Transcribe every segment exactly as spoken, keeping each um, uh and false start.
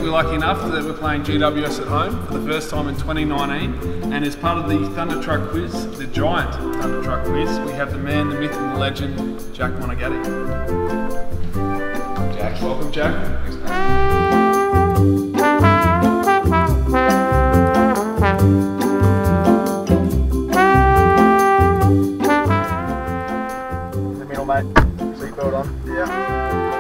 we're lucky enough that we're playing G W S at home for the first time in twenty nineteen, and as part of the Thunder Truck Quiz, the giant Thunder Truck Quiz, we have the man, the myth and the legend, Jack Monigatti. Jack, welcome Jack. Thanks, In the middle, mate. Seatbelt on. Yeah.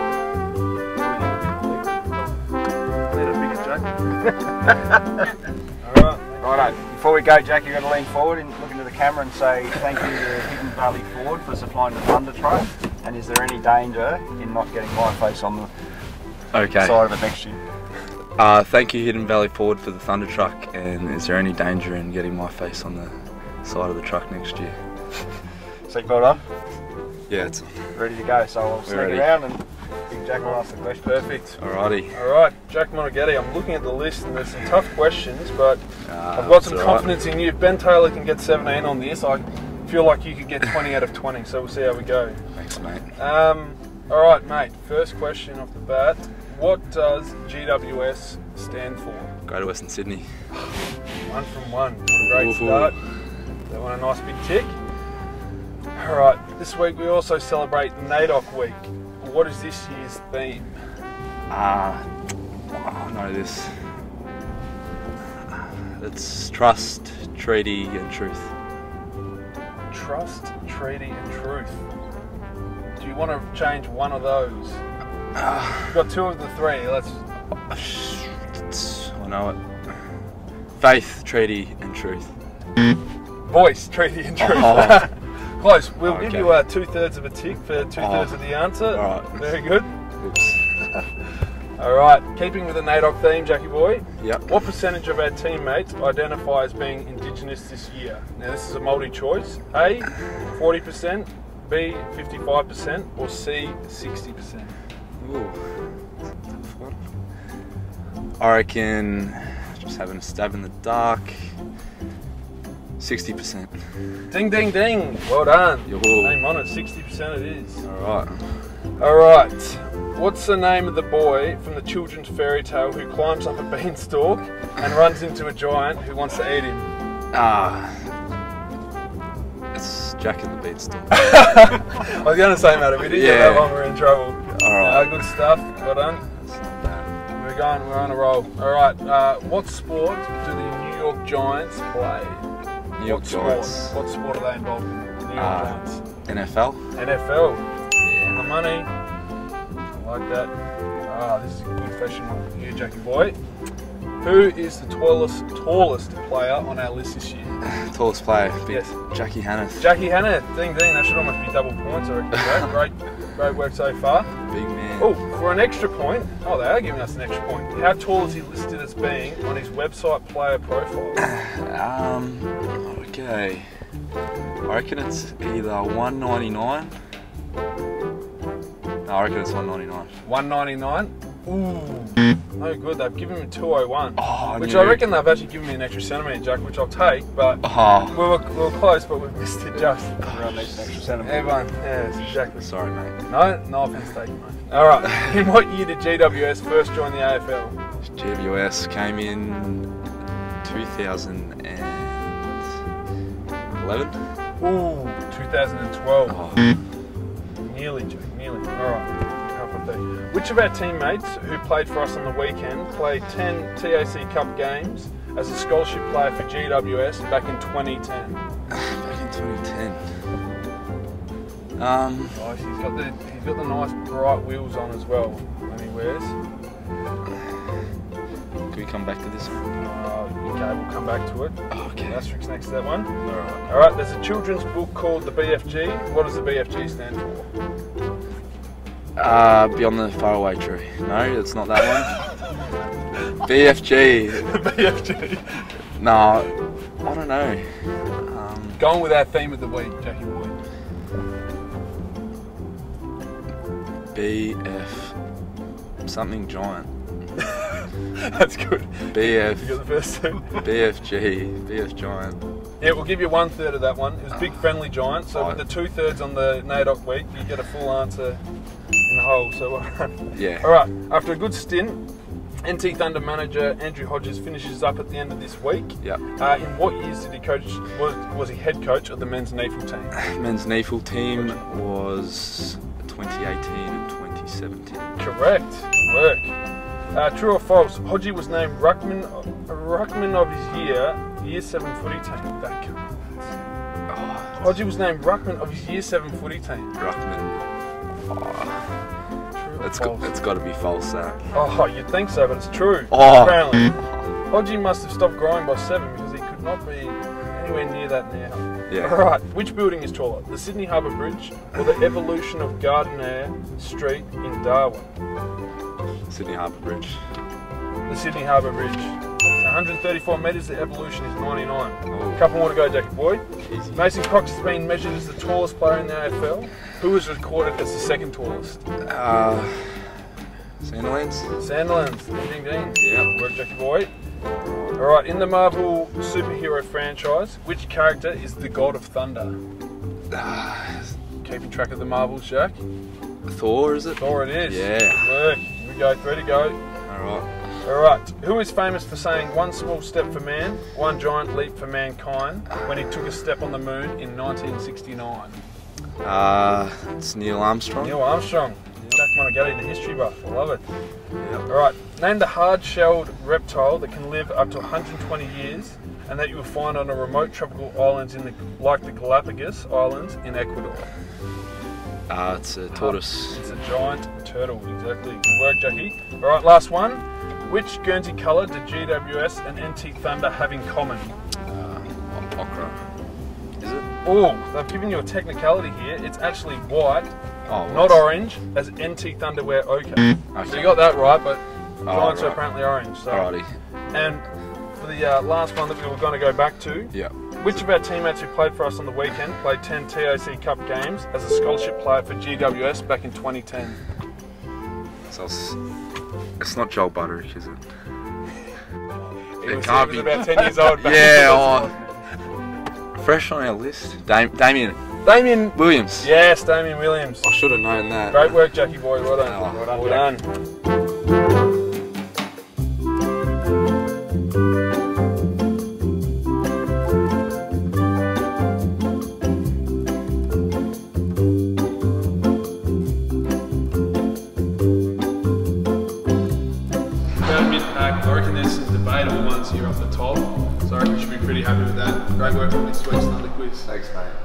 Alright. Righto. Before we go, Jack, you're going to lean forward and look into the camera and say thank you to Hidden Valley Ford for supplying the Thunder Truck. And is there any danger in not getting my face on the okay. side of it next year? Uh, thank you, Hidden Valley Ford, for the Thunder Truck. And is there any danger in getting my face on the side of the truck next year? Seatbelt on. Yeah, it's on. Ready to go. So I'll sneak ready. around and Big Jack will ask the question. Perfect. Alrighty. Alright, Jack Monigatti, I'm looking at the list and there's some tough questions, but uh, I've got some right. confidence in you. If Ben Taylor can get seventeen on this, I feel like you could get twenty out of twenty, so we'll see how we go. Thanks, mate. Um, Alright, mate, first question off the bat. What does G W S stand for? Greater Western Sydney. One from one. What a great Ooh. start. That one a nice big tick. Alright, this week we also celebrate NAIDOC Week. What is this year's theme? Ah, uh, I know this. It's trust, treaty, and truth. Trust, treaty, and truth. Do you want to change one of those? Uh, You've got two of the three. Let's. It's, I know it. Faith, treaty, and truth. Voice, treaty, and truth. Oh. Close. We'll Oh, give okay. you uh, two thirds of a tick for two thirds Oh. of the answer. All right. Very good. Oops. All right. Keeping with the NAIDOC theme, Jackie boy. Yep. What percentage of our teammates identify as being Indigenous this year? Now this is a multi-choice. A, forty percent. B, fifty-five percent. Or C, sixty percent. Ooh. Tough one. I reckon, just having a stab in the dark, sixty percent. Ding, ding, ding. Well done. Yo. Name on it. sixty percent it is. Alright. All right. What's the name of the boy from the children's fairy tale who climbs up a beanstalk and runs into a giant who wants to eat him? Ah. It's Jack and the Beanstalk. I was going to say, Matt, if we didn't get Yeah. that one, we're in trouble. Alright. Uh, good stuff. Well done. It's not bad. We're going. We're on a roll. All right. Uh, what sport do the New York Giants play? New York what Giants. Sport? What sport are they involved in? The New York Uh, Giants. N F L. N F L. On the money. I like that. Ah, this is a good fashion one here, Jackie boy. Who is the tallest tallest player on our list this year? Tallest player. Big Yes. Jackie Hannath. Jackie Hannath. Ding ding. That should almost be double points, I reckon. Great, great, great work so far. Big man. Oh, for an extra point. Oh, they are giving us an extra point. How tall is he listed as being on his website player profile? Um. Okay. I reckon it's either one ninety-nine. No, I reckon it's one ninety-nine. one ninety-nine. Ooh. No good. They've given me two oh one. Oh, I which knew. I reckon they've actually given me an extra centimetre, Jack, which I'll take, but Oh. we were, we were close, but we missed it just. Everyone needs an extra centimetre. Everyone, yeah, exactly. Sorry, mate. No, no offence taken, mate. Alright, in what year did G W S first join the A F L? G W S came in two thousand eleven. Ooh, two thousand twelve. Oh. Nearly, Jack, nearly. Alright, half a beat. Which of our teammates who played for us on the weekend played ten T A C Cup games as a scholarship player for G W S back in twenty ten? Back in twenty ten. Um. Nice, he's got the he's got the nice bright wheels on as well when he wears. Can we come back to this one? Uh, okay, we'll come back to it. Oh, okay. Asterisks next to that one. Alright. Alright, there's a children's book called the B F G. What does the B F G stand for? Uh, Beyond the Faraway Tree. No, it's not that one. B F G. B F G. No, I don't know. Um, Going with our theme of the week, Jackie boy. B F something giant. That's good. B F. You got the first two. B F G. B F giant. Yeah, we'll give you one third of that one. It was Big Friendly Giant, so with the two thirds on the NAIDOC week, you get a full answer in the hole. So, Yeah. all right. After a good stint N T Thunder manager Andrew Hodges finishes up at the end of this week. Yep. Uh, in what years did he coach? Was, was he head coach of the men's N E F L team? Men's N E F L team was twenty eighteen and twenty seventeen. Correct. Good work. Uh, true or false? Hodgie was named Ruckman, Ruckman of his year, year seven footy team. That counts. Oh, Hodgie was named Ruckman of his year seven footy team. Ruckman. Oh. It's False. got, it's got to be false, that. Oh, you'd think so, but it's true. Oh. Apparently. Hodgie must have stopped growing by seven because he could not be anywhere near that now. Yeah. Alright, which building is taller? The Sydney Harbour Bridge or the evolution of Gardiner Street in Darwin? Sydney Harbour Bridge. The Sydney Harbour Bridge. It's one hundred thirty-four metres, the evolution is ninety-nine. Oh. Couple more to go, Jackie boy. Easy. Mason Cox has been measured as the tallest player in the A F L. Who was recorded as the second tallest? Uh, Sandilands? Sandilands. Ding, ding, ding. Yep. Work, Jackie boy. Alright, in the Marvel superhero franchise, which character is the God of Thunder? Uh, Keeping track of the Marvels, Jack. Thor, is it? Thor it is. Yeah. Good work. Here we go, three to go. Alright. Alright, who is famous for saying one small step for man, one giant leap for mankind when he took a step on the moon in nineteen sixty-nine? Uh, it's Neil Armstrong. Neil Armstrong. Jack Monigatti, the history buff. I love it. Yep. Alright, name the hard-shelled reptile that can live up to one hundred twenty years and that you will find on a remote tropical islands in the, like the Galapagos Islands in Ecuador. Uh, it's a tortoise. It's a giant turtle, exactly. Good work, Jackie. Alright, last one. Which Guernsey colour did G W S and N T Thunder have in common? Uh, ochre. Is it? Oh, they've given you a technicality here. It's actually white, Oh, not orange, as N T Thunder wear ochre. Okay. So you got that right, but Oh, Giants are right. apparently orange. So. Alrighty. And for the uh, last one that we were going to go back to, Yeah. which of our teammates who played for us on the weekend played ten T A C Cup games as a scholarship player for G W S back in twenty ten? So it's, it's not Joel Butterick, is it? He It was, can't he was be. about ten years old back Yeah, in oh, fresh on our list. Dam Damien Damien Williams. Yes, Damien Williams. I should have known that. Great work, Jackie boy. Well done. Oh, well done. well Well done. About mid-pack, I reckon there's some debatable ones here off the top, so I reckon we should be pretty happy with that. Great work on this week's Thunder quiz. Thanks, mate.